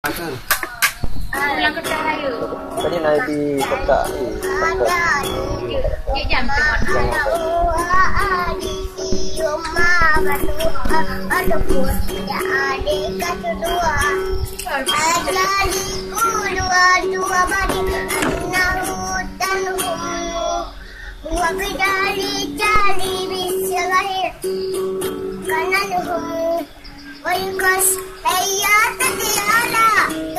Akan. Pulang ke Cahaya. Tadi naik di kotak ni. Dia jam ويقص هيا تدي على